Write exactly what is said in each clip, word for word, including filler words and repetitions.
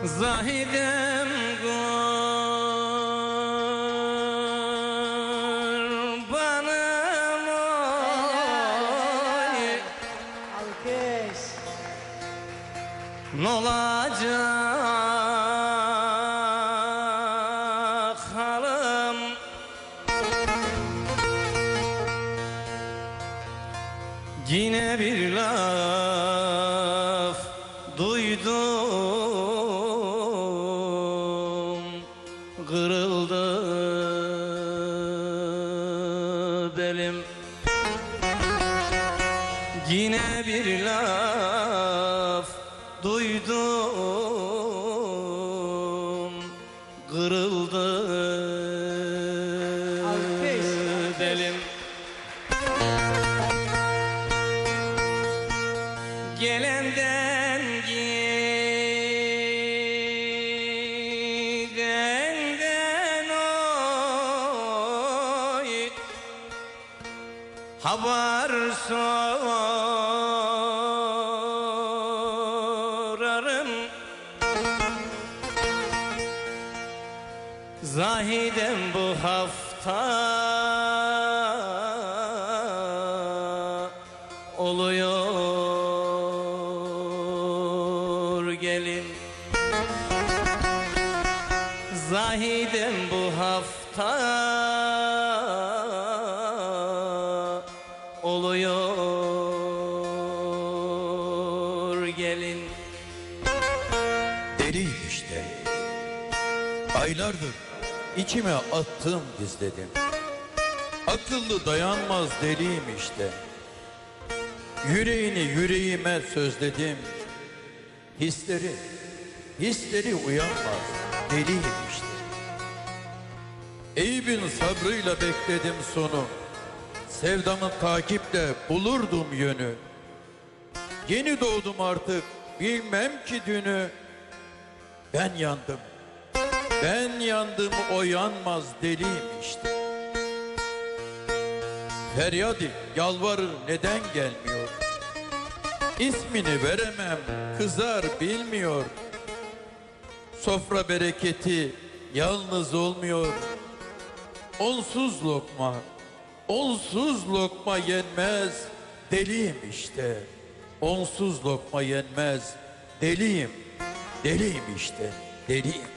Zahidem kurbanım oy. Alkış. N'olacak halim? Yine bir laf duydum, kırıldı belim. Yine bir laf duydum, kırıldı belim. Gelenden gidenden oy, haber sorarım. Zahidem bu hafta oluyor gelin. Zahidem bu hafta oluyor gelin. Deliyim işte. Aylardır içime attım gizledim. Akıllı dayanmaz deliyim işte. Yüreğini yüreğime sözledim. Hisleri, hisleri uyanmaz deliyim işte. Eyüp'ün sabrıyla bekledim sonu. Sevdamın takiple bulurdum yönü. Yeni doğdum artık bilmem ki dünü. Ben yandım, ben yandım o yanmaz deliyim işte. Feryadi yalvarır neden gelmiyor? İsmini veremem kızar bilmiyor. Sofra bereketi yalnız olmuyor. Onsuz lokma, onsuz lokma yenmez deliyim işte. Onsuz lokma yenmez deliyim, deliyim işte, deliyim.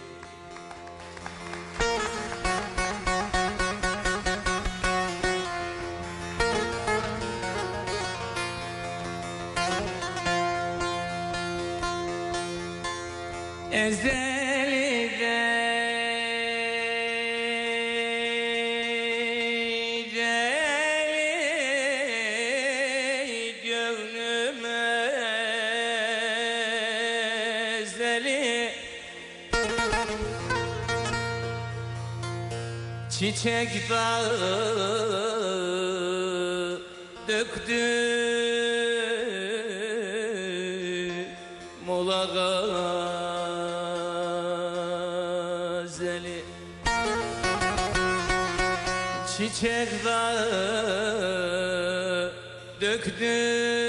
Ezelide deli gönlüme ezeli çiçek dağı döktü Mola gazeli. Çiçek dağı döktü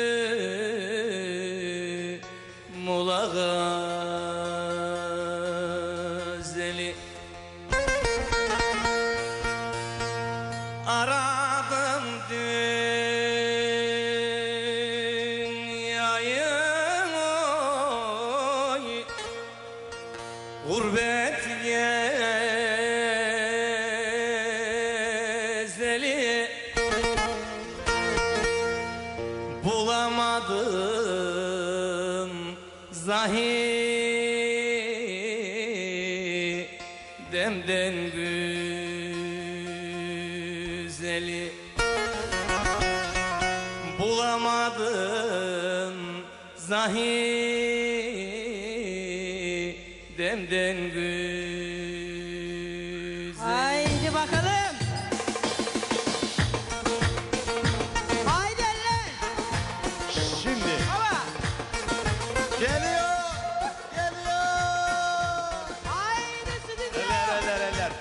Mola gazeli. Aradım dünyayı oy, gurbet gezeli. Bulamadım Zahidemden güzeli. Bulamadım Zahidemden güzeli. Haydi bakalım. Haydi eller. Şimdi Baba. geliyor, geliyor. Haydi stüdyo. Eller, eller, eller.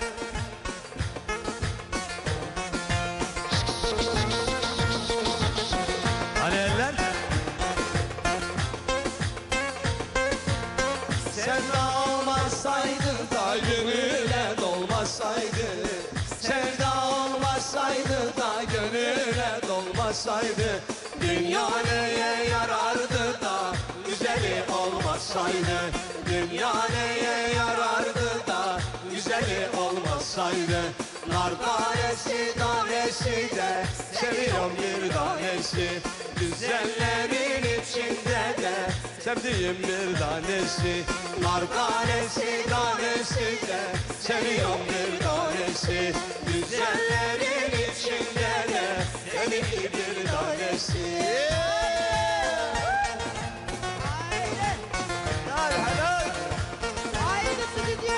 Hani eller? Sevda olmasaydı da gönüle dolmasaydı, sevda olmasaydı da gönüle dolmasaydı, dünya neye yarardı da güzeli olmasaydı, dünya neye yarardı da güzeli olmasaydı. Nar tanesi tanesi de seviyorum bir tanesi, güzellerin içinde de sevdiğim bir tanesi. Nar tanesi tanesi de seviyorum bir tanesi, güzellerin içinde de sevdiğim bir tanesi. Haydi. Helal. Haydi stüdyo.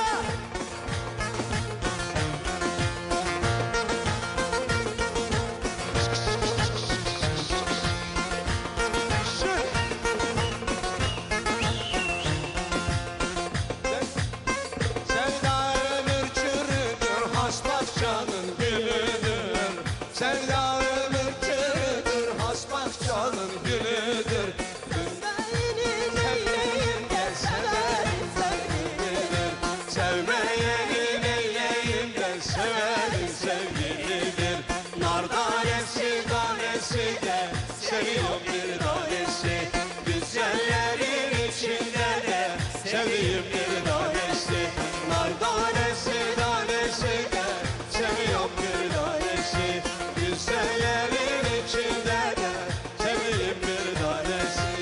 Sevda ömür çürüdür, has bahçanın gülüdür. Sevda ömür çürüdür, has bahçanın gülüdür. Sevmeyenin eyleyim gel severim sevgilidir. Sevmeyenin eyleyim de severim sevgilidir. Nar tanesi tanesi de seviyorum bir tanesi, güzellerin içinde de sevdiğim bir tanesi. Nar tanesi tanesi de seviyorum bir tanesi, güzellerin içinde de sevdiğim bir tanesi.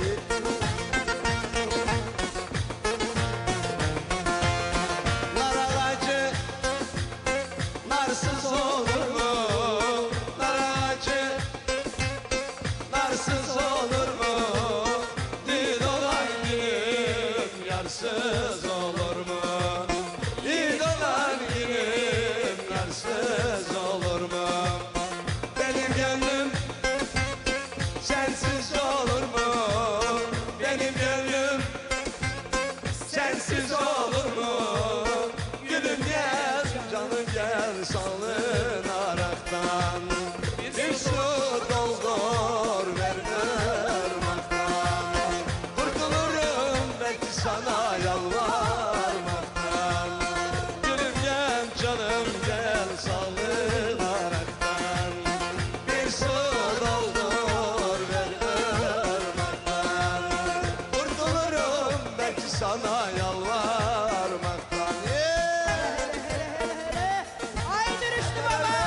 Nar ağacı narsız olur mu? Nar ağacı narsız olur mu? Dil olan gülüm yarsız olur mu? Dil olan gülüm yarsız olur mu? Benim gönlüm sensiz olur mu? Benim gönlüm sensiz olur mu? Gülüm gel, canım gel salınaraktan, bir su doldur ver ırmaktan. Kurtulurum belki sana yalvarmaktan. Gülüm gel, canım gel salınaraktan, bir su doldur ver ırmaktan. Kurtulurum belki sana yalvarmaktan. Yeah! Haydi Rüştü baba.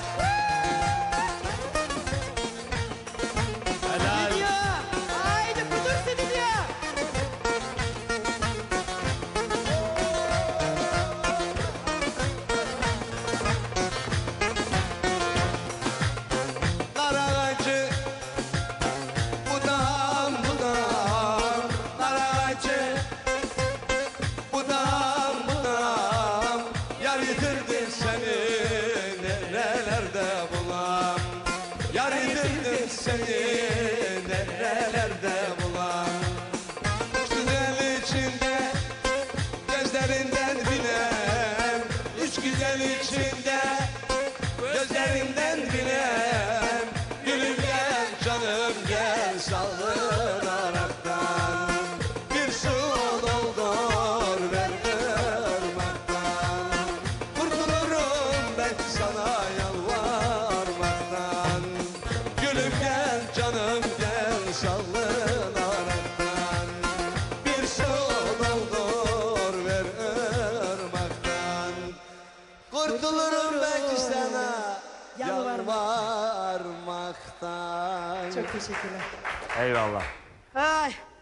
Helal. Stüdyo. Haydi kudur stüdyo. Nar ağacı budağım budağım, nar ağacı budağım budağım, yar yitirdim seni nerelerde bulam, yar yitirdim seni nerelerde bulam. Güzel içinde gözlerinden bilem, üç güzel içinde gözlerinden bilem. Gülüm gel, canım gel saldıraraktan, bir su doldur ver ırmaktan. Kurtulurum belki sana yalvarmaktan. Gülüm gel, canım gel saldıraraktan, bir su doldur ver ırmaktan. Kurtulurum belki sana yalvarmaktan. Çok teşekkürler. Eyvallah. Ay.